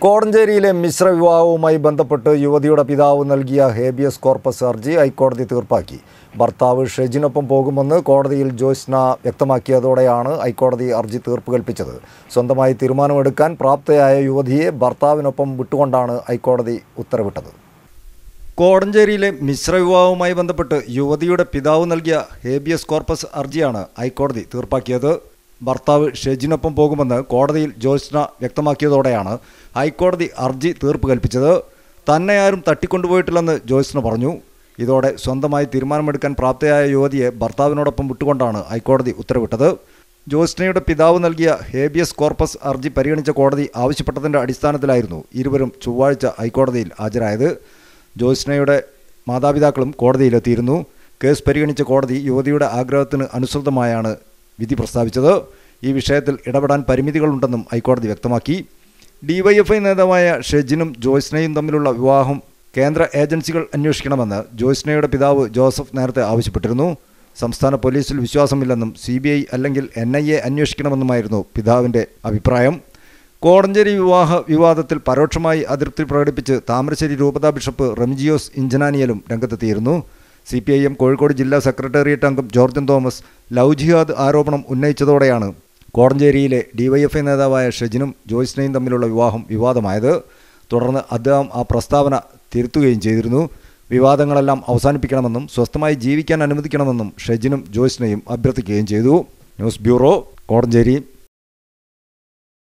കോടഞ്ചേരിയിലെ മിശ്ര വിവാഹവുമായി ബന്ധപ്പെട്ട് യുവതിയുടെ പിതാവ് നൽകിയ ഹേബിയസ് കോർപ്പസ് ഹർജി ഹൈക്കോടതി തീർപ്പാക്കി. ഭർത്താവ് ഷെജിനൊപ്പം പോകുമെന്ന് കോടതിയിൽ ജോയ്സ്ന വ്യക്തമാക്കിയതോടെയാണ് ഹൈക്കോടതി ഹർജി തീർപ്പ് കൽപ്പിച്ചത്. സ്വന്തമായി തീരുമാനമെടുക്കാൻ പ്രാപ്തയായ യുവതിയെ ഭർത്താവിനൊപ്പം വിട്ടുകൊണ്ടാണ് ഹൈക്കോടതി ഉത്തരവിട്ടത്. കോടഞ്ചേരിയിലെ മിശ്ര വിവാഹവുമായി ബന്ധപ്പെട്ട് യുവതിയുടെ പിതാവ് നൽകിയ ഹേബിയസ് കോർപ്പസ് ഹർജിയാണ് ഹൈക്കോടതി തീർപ്പാക്കിയത്. ഭർത്താവ് ഷെജിനൊപ്പം പോകുമെന്ന് കോടതിയിൽ ജോയ്സ്ന വ്യക്തമാക്കിയതോടെയാണ് ഹൈക്കോടതി ഹർജി തീർപ്പ് കൽപ്പിച്ചത്. തന്നെ ആരും തട്ടിക്കൊണ്ടുപോയിട്ടില്ലെന്ന് ജോയ്സ്ന പറഞ്ഞു. ഇതോടെ സ്വന്തമായി തീരുമാനമെടുക്കാൻ പ്രാപ്തയായ യുവതിയെ ഭർത്താവിനോടൊപ്പം വിട്ടുകൊണ്ടാണ് ഹൈക്കോടതി ഉത്തരവിട്ടത്. ജോയ്സ്നയുടെ പിതാവ് നൽകിയ ഹേബിയസ് കോർപ്പസ് ഹർജി പരിഗണിച്ച കോടതി ആവശ്യപ്പെട്ടതിൻ്റെ അടിസ്ഥാനത്തിലായിരുന്നു ഇരുവരും ചൊവ്വാഴ്ച ഹൈക്കോടതിയിൽ ഹാജരായത്. ജോയ്സ്നയുടെ മാതാപിതാക്കളും കോടതിയിലെത്തിയിരുന്നു. കേസ് പരിഗണിച്ച കോടതി യുവതിയുടെ ആഗ്രഹത്തിന് അനുസൃതമായാണ് വിധി പ്രസ്താവിച്ചത്. ഈ വിഷയത്തിൽ ഇടപെടാൻ പരിമിതികളുണ്ടെന്നും ഹൈക്കോടതി വ്യക്തമാക്കി. ഡിവൈഎഫ്ഐ നേതാവായ ഷെജിനും ജോയ്സ്നയും തമ്മിലുള്ള വിവാഹം കേന്ദ്ര ഏജൻസികൾ അന്വേഷിക്കണമെന്ന് ജോയ്സ്നയുടെ പിതാവ് ജോസഫ് നേരത്തെ ആവശ്യപ്പെട്ടിരുന്നു. സംസ്ഥാന പോലീസിൽ വിശ്വാസമില്ലെന്നും CBI അല്ലെങ്കിൽ NIA അന്വേഷിക്കണമെന്നുമായിരുന്നു പിതാവിൻ്റെ അഭിപ്രായം. കോടഞ്ചേരി വിവാഹ വിവാദത്തിൽ പരോക്ഷമായി അതിർത്തി പ്രകടിപ്പിച്ച് താമരശ്ശേരി രൂപതാ ബിഷപ്പ് റെമിജിയോസ് ഇഞ്ചനാനിയലും രംഗത്തെത്തിയിരുന്നു. CPIM കോഴിക്കോട് ജില്ലാ സെക്രട്ടേറിയറ്റ് അംഗം ജോർജൻ തോമസ് ലവ് ജിഹാദ് ആരോപണം ഉന്നയിച്ചതോടെയാണ് കോടഞ്ചേരിയിലെ DYFI നേതാവായ ഷെജിനും ജോയ്സ്നയും തമ്മിലുള്ള വിവാഹം വിവാദമായത്. തുടർന്ന് അദ്ദേഹം ആ പ്രസ്താവന തിരുത്തുകയും ചെയ്തിരുന്നു. വിവാദങ്ങളെല്ലാം അവസാനിപ്പിക്കണമെന്നും സ്വസ്ഥമായി ജീവിക്കാൻ അനുവദിക്കണമെന്നും ഷെജിനും ജോയ്സ്നയും അഭ്യർത്ഥിക്കുകയും ചെയ്തു. News bureau, Kodanchery.